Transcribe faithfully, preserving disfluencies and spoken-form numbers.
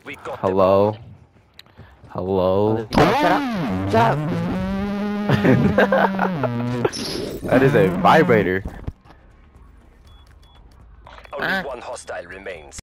We got Hello? them Hello? Shut up! Shut up! That is a vibrator. all. Only Ah. one hostile remains.